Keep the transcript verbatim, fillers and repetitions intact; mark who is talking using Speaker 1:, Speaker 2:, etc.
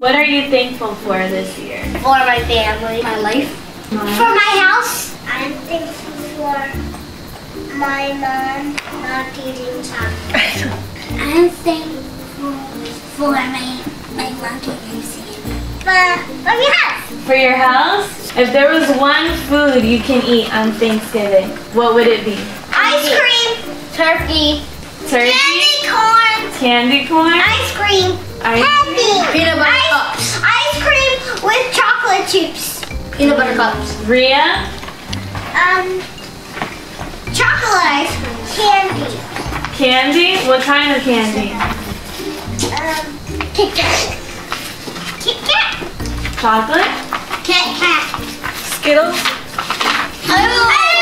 Speaker 1: What are you thankful for this year?
Speaker 2: For my family. My life.
Speaker 1: Mom.
Speaker 2: For my house. I'm thankful for my mom not eating chocolate. I'm thankful for my, my mom taking salmon. For, for your house.
Speaker 1: For your house? If there was one food you can eat on Thanksgiving, what would it be?
Speaker 2: Ice cream. Turkey.
Speaker 1: Turkey?
Speaker 2: Candy corn.
Speaker 1: Candy corn?
Speaker 2: Ice cream.
Speaker 1: Ice
Speaker 2: Candy.
Speaker 3: Peanut butter
Speaker 2: ice,
Speaker 3: cups.
Speaker 2: Ice cream with chocolate chips.
Speaker 3: Peanut butter cups.
Speaker 1: Rhea?
Speaker 2: Um, chocolate ice cream. Candy.
Speaker 1: Candy? What kind of candy?
Speaker 2: Um, Kit Kat. Kit Kat.
Speaker 1: Chocolate?
Speaker 2: Kit Kat.
Speaker 3: Skittles.
Speaker 2: Oh,